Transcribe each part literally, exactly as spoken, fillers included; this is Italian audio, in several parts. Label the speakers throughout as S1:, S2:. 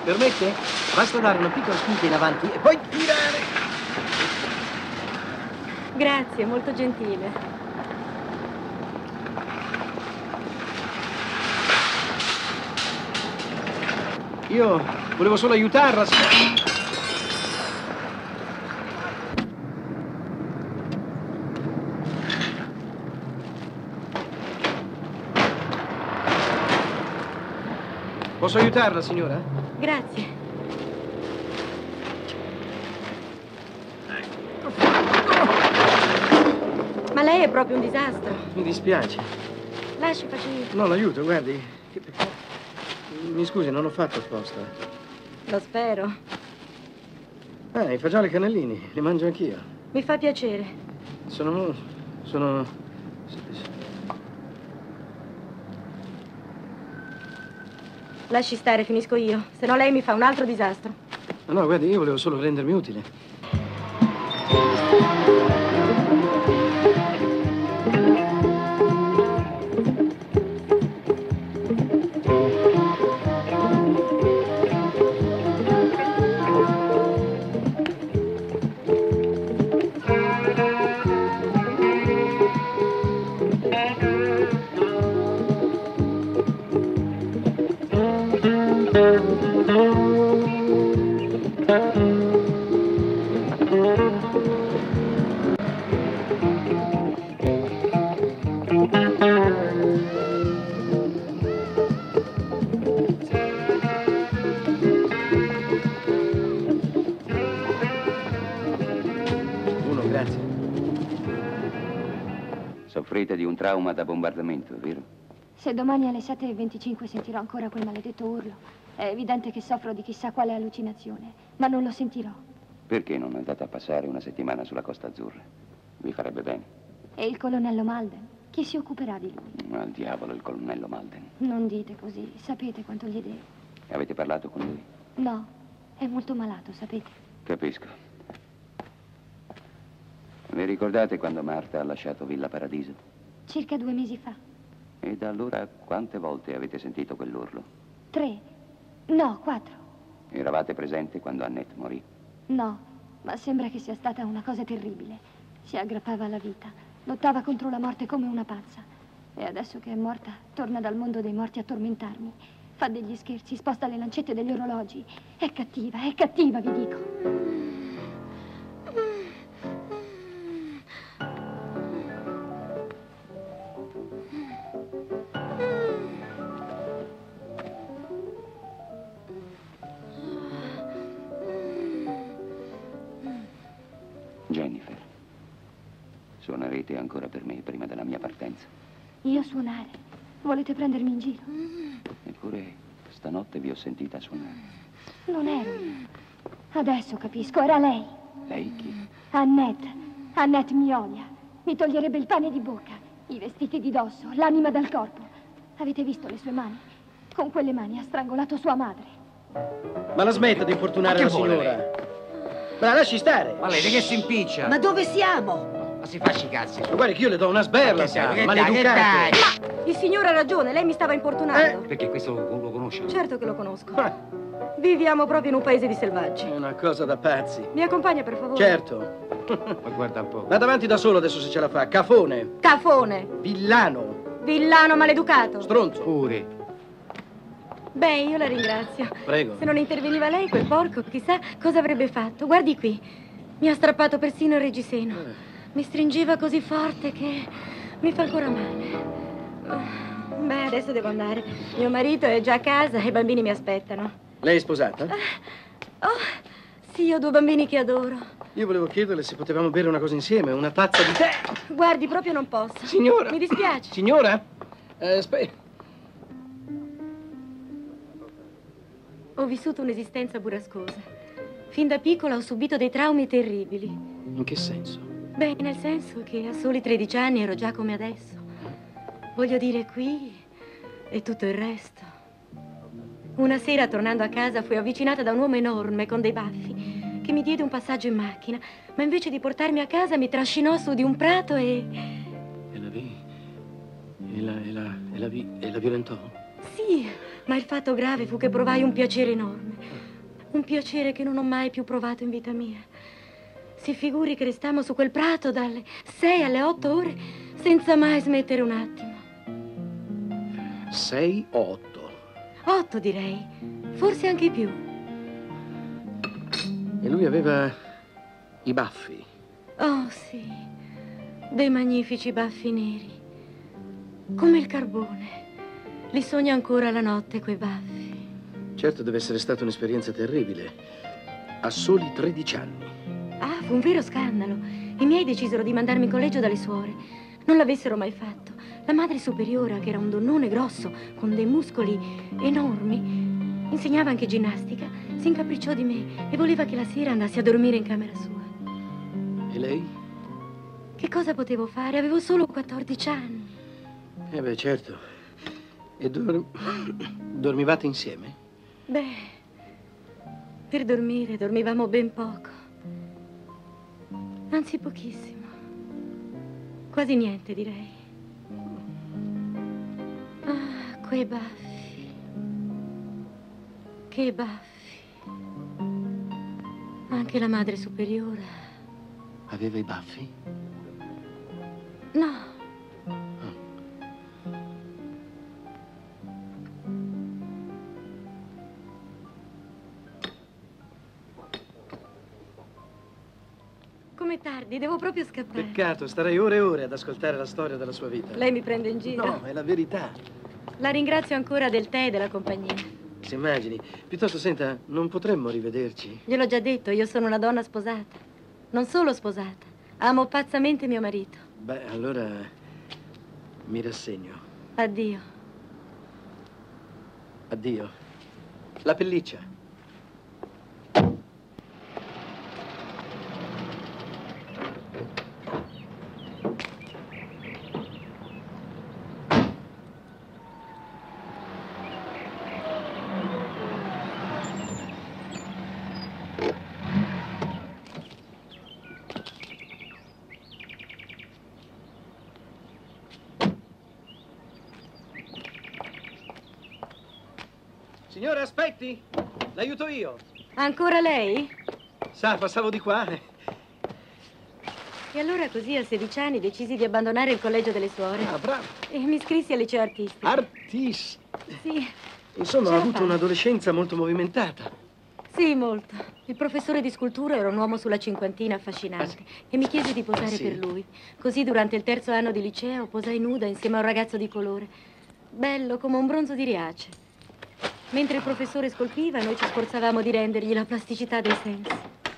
S1: Permette? Basta dare una piccola spinta in avanti e poi tirare.
S2: Grazie, molto gentile.
S1: Io volevo solo aiutarla. Posso aiutarla, signora?
S2: Grazie. Ma lei è proprio un disastro.
S1: Mi dispiace.
S2: Lasci, faccio io.
S1: No, l'aiuto, guardi. Mi scusi, non l'ho fatto apposta.
S2: Lo spero.
S1: Ah, i fagioli cannellini, li mangio anch'io.
S2: Mi fa piacere.
S1: Sono... sono...
S2: Lasci stare, finisco io. Se no lei mi fa un altro disastro.
S1: No, no, guardi, io volevo solo rendermi utile.
S3: Soffrite di un trauma da bombardamento, vero?
S4: Se domani alle sette e venticinque sentirò ancora quel maledetto urlo, è evidente che soffro di chissà quale allucinazione, ma non lo sentirò.
S3: Perché non andate a passare una settimana sulla Costa Azzurra? Vi farebbe bene.
S4: E il colonnello Malden? Chi si occuperà di lui?
S3: Al diavolo il colonnello Malden.
S4: Non dite così, sapete quanto gli devo.
S3: Avete parlato con lui?
S4: No, è molto malato, sapete.
S3: Capisco. Vi ricordate quando Marta ha lasciato Villa Paradiso?
S4: Circa due mesi fa.
S3: E da allora quante volte avete sentito quell'urlo?
S4: Tre. No, quattro.
S3: Eravate presente quando Annette morì?
S4: No, ma sembra che sia stata una cosa terribile. Si aggrappava alla vita, lottava contro la morte come una pazza. E adesso che è morta, torna dal mondo dei morti a tormentarmi. Fa degli scherzi, sposta le lancette degli orologi. È cattiva, è cattiva, vi dico.
S3: Jennifer, suonerete ancora per me prima della mia partenza?
S4: Io suonare? Volete prendermi in giro?
S3: Eppure stanotte vi ho sentita suonare.
S4: Non ero io. Adesso capisco, era lei.
S3: Lei chi?
S4: Annette. Annette Miolia. Mi toglierebbe il pane di bocca, i vestiti di dosso, l'anima dal corpo. Avete visto le sue mani? Con quelle mani ha strangolato sua madre.
S1: Ma la smetta di importunare la signora. Ma la lasci stare.
S5: Ma lei che si impiccia?
S6: Ma dove siamo?
S5: Ma si faccia i cazzi.
S1: Ma guardi che io le do una sberla,
S5: Che
S1: sa,
S5: dai, che
S1: maleducato.
S5: dai, che
S2: Ma il signore ha ragione, lei mi stava importunando.
S1: Eh?
S5: Perché questo lo, lo conosce?
S2: Certo che lo conosco.
S1: Ah,
S2: Viviamo proprio in un paese di selvaggi.
S1: è una cosa da pazzi.
S2: Mi accompagna, per favore?
S1: Certo.
S5: Ma guarda un po'.
S1: Vada avanti da solo adesso se ce la fa. Cafone.
S2: Cafone.
S1: Villano.
S2: Villano maleducato.
S1: Stronzo.
S5: Pure.
S2: Beh, io la ringrazio.
S1: Prego.
S2: Se non interveniva lei, quel porco, chissà cosa avrebbe fatto. Guardi qui. Mi ha strappato persino il reggiseno. Mi stringeva così forte che mi fa ancora male. Beh, adesso devo andare. Mio marito è già a casa e i bambini mi aspettano.
S1: Lei è sposata?
S2: Oh, sì, ho due bambini che adoro.
S1: Io volevo chiederle se potevamo bere una cosa insieme, una tazza di tè.
S2: Guardi, proprio non posso.
S1: Signora.
S2: Mi dispiace.
S1: Signora? Eh, aspetta.
S2: Ho vissuto un'esistenza burrascosa. Fin da piccola ho subito dei traumi terribili.
S1: In che senso?
S2: Beh, nel senso che a soli tredici anni ero già come adesso. Voglio dire, qui e tutto il resto. Una sera, tornando a casa, fui avvicinata da un uomo enorme con dei baffi che mi diede un passaggio in macchina, ma invece di portarmi a casa mi trascinò su di un prato e...
S1: E la vi... E la... E la... E la, vi... e la violentò?
S2: Sì, ma il fatto grave fu che provai un piacere enorme. Un piacere che non ho mai più provato in vita mia. Si figuri che restammo su quel prato dalle sei alle otto ore senza mai smettere un attimo.
S1: Sei o otto?
S2: Otto, direi. Forse anche più.
S1: E lui aveva i baffi.
S2: Oh, sì. Dei magnifici baffi neri. Come il carbone. Li sogno ancora la notte, quei baffi.
S1: Certo, deve essere stata un'esperienza terribile. A soli tredici anni.
S2: Ah, fu un vero scandalo. I miei decisero di mandarmi in collegio dalle suore. Non l'avessero mai fatto. La madre superiora, che era un donnone grosso, con dei muscoli enormi, insegnava anche ginnastica, si incapricciò di me e voleva che la sera andassi a dormire in camera sua.
S1: E lei?
S2: Che cosa potevo fare? Avevo solo quattordici anni.
S1: Eh beh, certo. E dor- dormivate insieme?
S2: Beh, per dormire dormivamo ben poco. Anzi, pochissimo. Quasi niente, direi. Ah, quei baffi. Che baffi. Anche la madre superiora.
S1: Aveva i baffi?
S2: No. Come tardi, devo proprio scappare.
S1: Peccato, starei ore e ore ad ascoltare la storia della sua vita.
S2: Lei mi prende in giro?
S1: No, è la verità.
S2: La ringrazio ancora del tè e della compagnia.
S1: Si immagini. Piuttosto, senta, non potremmo rivederci.
S2: Gliel'ho già detto, io sono una donna sposata. Non solo sposata, amo pazzamente mio marito.
S1: Beh, allora mi rassegno.
S2: Addio.
S1: Addio. La pelliccia. Signore, aspetti! L'aiuto io.
S2: Ancora lei?
S1: Sa, passavo di qua.
S2: E allora così a sedici anni decisi di abbandonare il collegio delle suore.
S1: Ah, bravo.
S2: E mi iscrissi al liceo artistico.
S1: Artista.
S2: Sì.
S1: Insomma,
S2: Ce
S1: ho
S2: la
S1: avuto
S2: fa.
S1: un'adolescenza molto movimentata.
S2: Sì, molto. Il professore di scultura era un uomo sulla cinquantina affascinante
S1: Ah, sì.
S2: e mi chiese di posare
S1: Sì.
S2: per lui. Così durante il terzo anno di liceo posai nuda insieme a un ragazzo di colore. Bello come un bronzo di Riace. Mentre il professore scolpiva, noi ci sforzavamo di rendergli la plasticità dei sensi.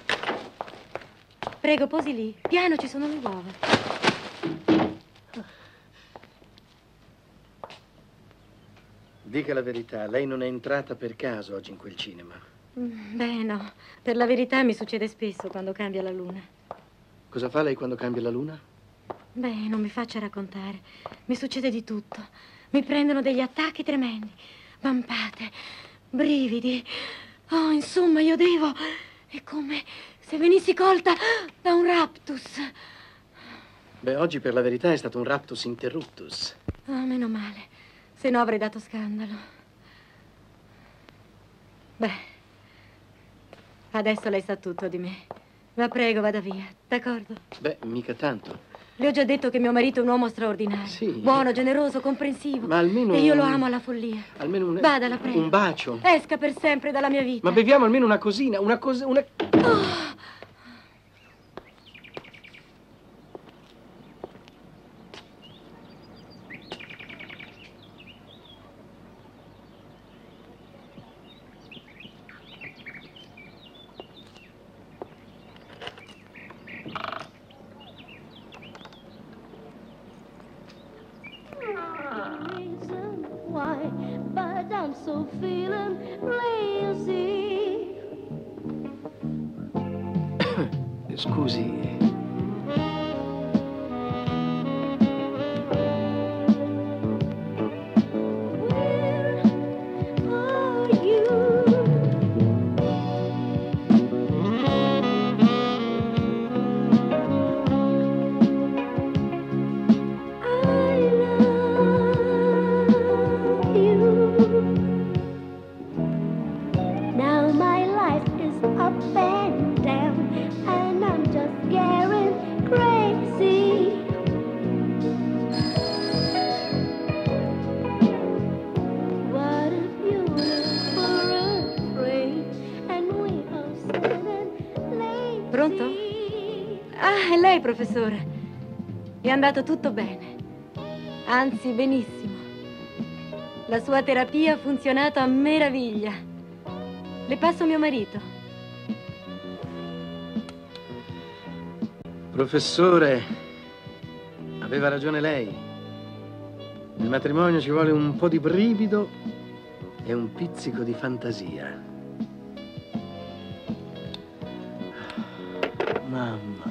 S2: Prego, posi lì. Piano, ci sono le uova.
S1: Dica la verità, lei non è entrata per caso oggi in quel cinema.
S2: Mm, Beh, no. Per la verità mi succede spesso quando cambia la luna.
S1: Cosa fa lei quando cambia la luna?
S2: Beh, non mi faccia raccontare. Mi succede di tutto. Mi prendono degli attacchi tremendi. Vampate, brividi. Oh, insomma, io devo... È come se venissi colta da un raptus.
S1: Beh, oggi per la verità è stato un raptus interruptus.
S2: Ah, meno male. Se no avrei dato scandalo. Beh, adesso lei sa tutto di me. La prego, vada via, d'accordo?
S1: Beh, mica tanto.
S2: Le ho già detto che mio marito è un uomo straordinario.
S1: Sì.
S2: Buono, generoso, comprensivo.
S1: Ma almeno
S2: E io lo
S1: un-
S2: amo alla follia.
S1: Almeno un...
S2: Vada, la prego.
S1: Un bacio.
S2: Esca per sempre dalla mia vita.
S1: Ma beviamo almeno una cosina, una cosa... Una...
S2: Oh,
S6: Reason why, but I'm so feeling lazy.
S1: Scusi.
S6: Where are you? I love you. Now my life
S2: Ah, è lei, professore. È andato tutto bene. Anzi, benissimo. La sua terapia ha funzionato a meraviglia. Le passo mio marito.
S1: Professore, aveva ragione lei. Nel matrimonio ci vuole un po' di brivido e un pizzico di fantasia. Mamma